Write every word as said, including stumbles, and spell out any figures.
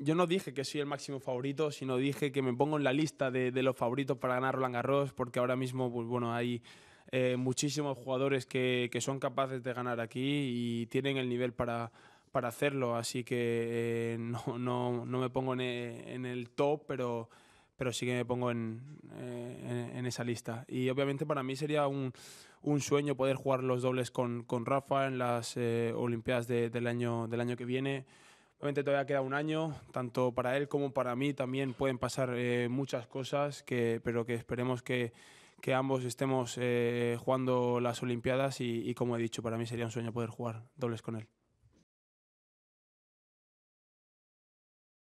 yo no dije que soy el máximo favorito, sino dije que me pongo en la lista de, de los favoritos para ganar Roland Garros, porque ahora mismo, pues bueno, hay eh, muchísimos jugadores que, que son capaces de ganar aquí y tienen el nivel para, para hacerlo, así que eh, no, no, no me pongo en el, en el top, pero, pero sí que me pongo en, eh, en, en esa lista. Y obviamente para mí sería un, un sueño poder jugar los dobles con, con Rafa en las eh, Olimpiadas de- del año, del año que viene. Obviamente todavía queda un año, tanto para él como para mí también pueden pasar eh, muchas cosas, que, pero que esperemos que, que ambos estemos eh, jugando las Olimpiadas y, y como he dicho, para mí sería un sueño poder jugar dobles con él.